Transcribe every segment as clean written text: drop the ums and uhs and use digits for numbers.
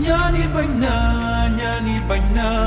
ñaani bañ naa ñaani bañ naa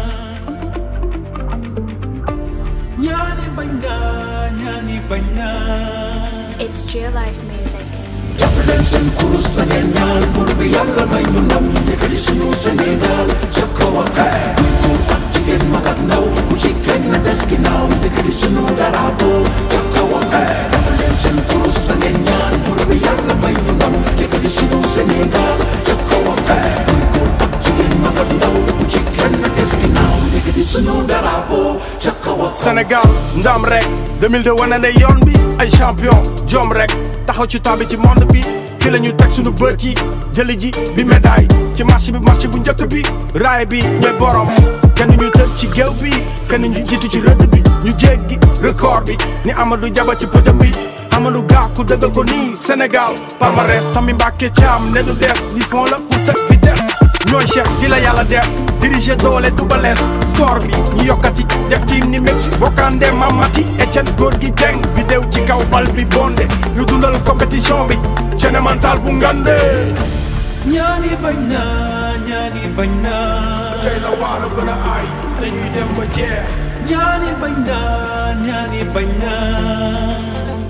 ñaani bañ naa ñaani bañ naa. It's Geolife music. jàpp leen seen kurus da ngeen ñaan buur bi yàlla may ñu ndam yëkkati suñu Sénégal ca kaw a kaw. góor ak jigéen mag ak ndaw bu ci kenn des ginnaaw yëkkati suñu drapeau ca kaw a kaw. jàpp leen seen kurus da ngeen ñaan buur bi yàlla may ñu ndam yëkkati suñu Sénégal ca kaw a kaw. góor ak jigéen mag ak ndaw bu ci kenn des ginnaaw yëkkati suñu drapeau ca kaw a kaw. Sénégal ndam rek 2002 wane ne yoon bi ay champion jom rek taxaw ci tabi ci monde bi fi la ñu teg suñu bët yi jëli ji bi médaille ci marché bu njëkk bi raay bi ñooy borom kenn ñu tër ci géew bi kenn ñu jiitu ci rëdd bi ñu jéggi record bi ni Amadou Diaba ci podium bi Amadou Gakou dëggal ko nii Sénégal palmarès Sami Mbacké Thiam ne du des ils font la pour cette vitesse ñooy chef di la yàlla def diriger doole du balees score bi ñu yokkati def team ni Metsu Bokande Mamati Etienne Gorgui Dieng bi dew ci kaw bal bi bonde ñu dundal compétition bi cene mental bu ngande ñaani bañ naa ñaani bañ naa. tey la waar a gën a aay dañuy dem ba jeex ñaani bañ naa ñaani bañ naa.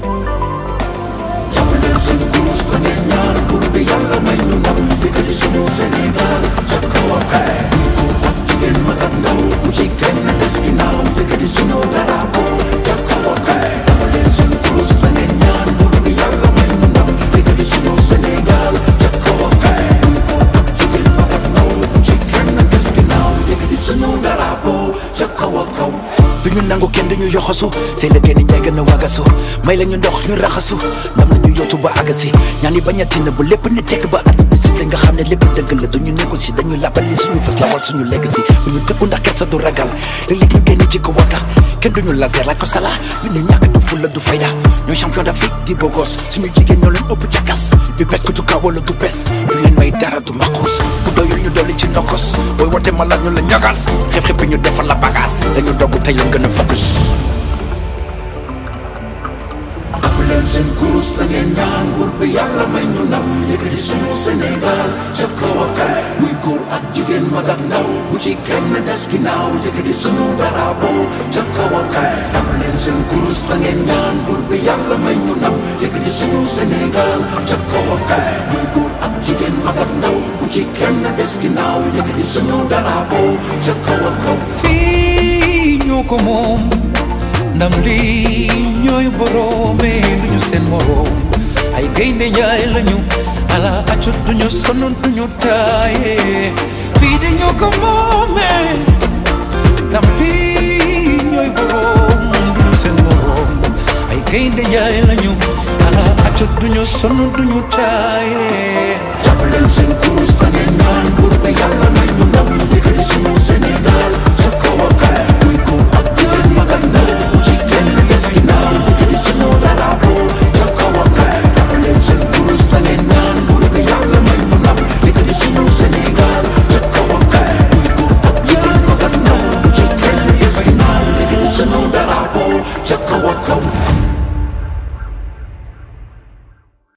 jàpp leen seen kurus da ngeen ñaan buur bi yàlla may ñu ndam yëkkati suñu Sénégal ca kaw a kaw. góor ak jigéen mag ak ndaw bu ci kenn des ginnaaw yëkkati suñu drapeau ca kaw a kaw. jàpp leen seen kurus da ngeen ñaan buur bi yàlla may ñu ndam yëkkati suñu Sénégal ca kaw a kaw. góor ak jigéen mag ak ndaw bu ci kenn des ginnaaw yëkkati suñu drapeau ca kaw a kaw. duñu nangu kenn duñu yoxosu tey la génn njaay gën a wagasu may la ñu ndox ñu raxasu ndam nañu yootu ba agasi ñaan yi bañ a tina bu lépp ni tekk ba at bi sifle nga xam ne lépp dëgg la duñu négocier dañu labali suñu fas lawal suñu legacy bu ñu tëkku ndax kersa du ragal léeg-léeg ñu génn ci ko wagga kenn duñu laser la ko sala lu ñu ñàkk du fulla du fayda ñooy champion d'Afrique di bogos suñu jigéen ñoo leen ëpp ca gas du bet ku du kaw wala du pes du leen may dara du maqus bu doyul ñu dolli ci nokkos booy wote ma laaj ñu la ñagas xef-xep ñu defal la bagage dañu dogg tey lañ gën a focus. jàpp leen seen kurus da ngeen ñaan buur bi yàlla may ñu ndam yëkkati suñu Sénégal ca kaw a kaw. muy góor ak jigéen mag ak ndaw bu ci kenn des ginnaaw yëkkati suñu drapeau ca kaw a kaw. jàpp leen seen kurus da ngeen ñaan buur bi yàlla may ñu ndam yëkkati suñu Sénégal ca kaw a kaw. muy góor ak jigéen mag ak ndaw bu ci kenn des ginnaaw yëkkati suñu drapeau ca kaw a kaw. fii ñoo ko moom ndam lii ñooy boroome duñu seen moroom ay gaynde njaay lañu ala accut duñu sonn duñu taaye fii di ñoo ko moome ndam lii ñooy boroom duñu seen moroom ay gaynde njaay lañu ala accut duñu sonn duñu taaye. jàpp leen seen kurus da ngeen ñaan buur bi yàlla may ñu ndam yëkkati suñu Sénégal